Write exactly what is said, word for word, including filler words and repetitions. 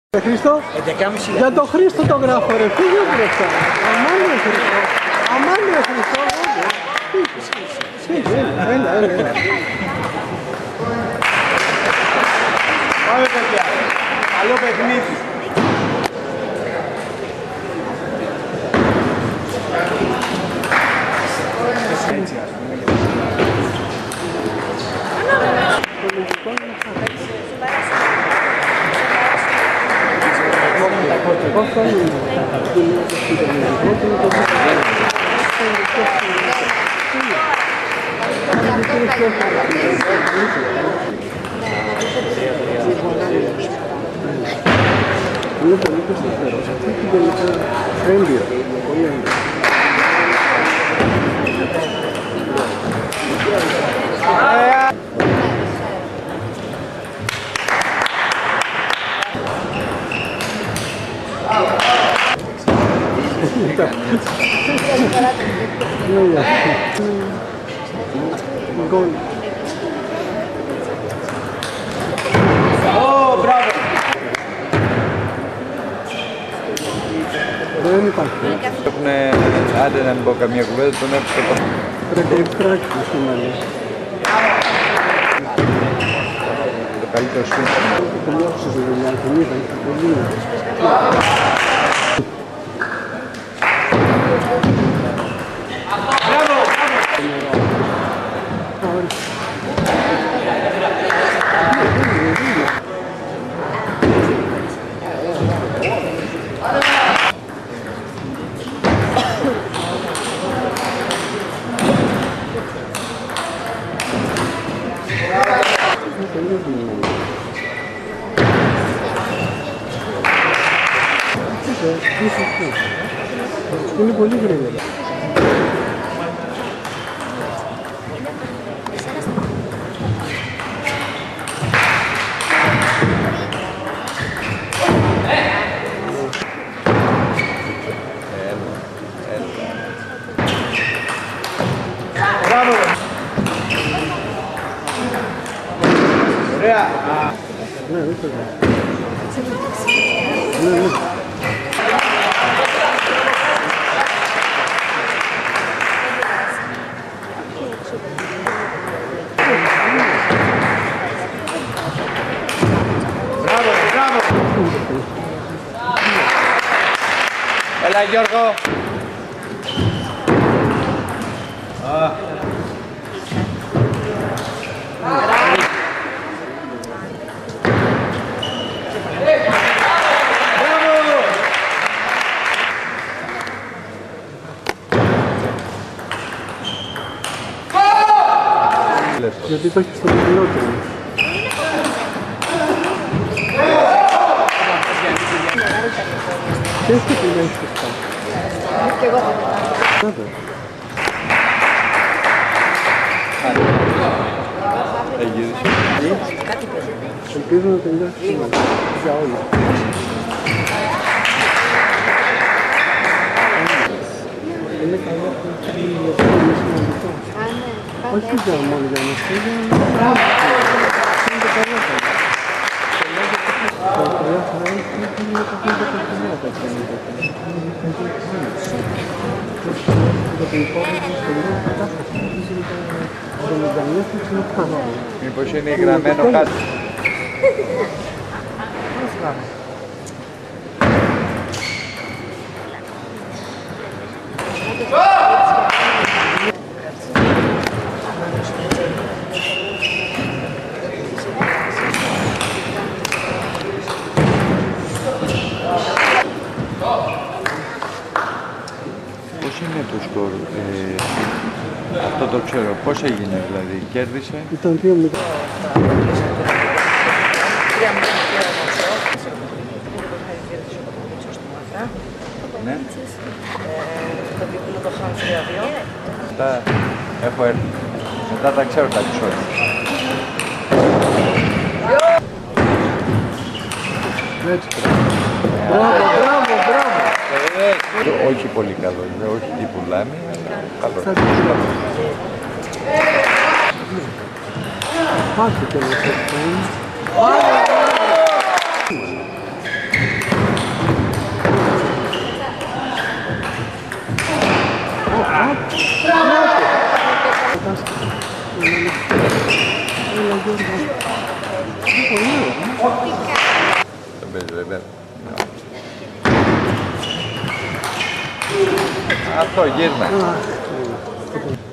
Χρήστο, για τον Χρήστο το γράφω ρε, φύγε μπροστά. Αμάν ρε Χρήστο, αμάν ρε Χρήστο, φύγε, έλα, έλα, έλα. Πάμε παιδιά, καλό παιχνίδι. Εγώ θέλω είναι πολύ πιστευτέρος. Αυτή την τελικά φρέντια. Γκολ. Ω, μπράβο. Δεν υπάρχει. Έχουνε, άντε να μην πω καμία κουβέντα, τον έπισε το... Πρέπει ευτράκι στο μέλλον. Το καλύτερο σου. Το νιώθω στη δουλειά, τον είδα, ήταν πολύ. Είναι πολύ γρήγορα. Μπράβο. Ωραία. Ναι, δεν ξέρω. Ναι, ναι. Μπράβο, μπράβο. Έλα Γιώργο! Γιατί το έχει στο πιπιλότερο. Και εσύ που δεν έχεις αυτά. Και εγώ θα Κάτω. Ελπίζω να τελειώσει σήμερα. Για όλα. Είναι καλό που είναι σημαντικό. Όχι για μόνο για μας, είναι το καλό. Τα πολλά χαρά είναι τα πιο δεκαετία τα πράγματα. Για την υπόλοιπη στο λίγο κατάσταση, το μηδανιές του είναι πάνω. Μήπως είναι γραμμένο κάτι. Πώς είναι το σκορ, ε, αυτό το ξέρω, πώς έγινε δηλαδή, κέρδισε. Ήταν δύο μηδέν. Ναι. Το δίπλο το χάνω τρία δύο. Μετά έχω έρθει. Μετά τα ξέρω τα επεισόδια. Έτσι. Μπράβο, μπράβο, μπράβο. Όχι πολύ καλό, όχι τι πουλάμε, καλό. Πάτε τέλος. Αυτό γύρνα. Αχ,